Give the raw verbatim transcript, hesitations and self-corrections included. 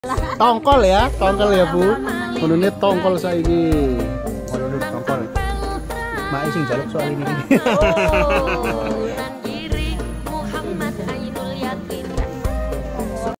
Tongkol ya, tongkol ya Bu. Menurutnya tongkol saiki. Waduh, tongkol. Mak sing jaluk soal ini. Oh.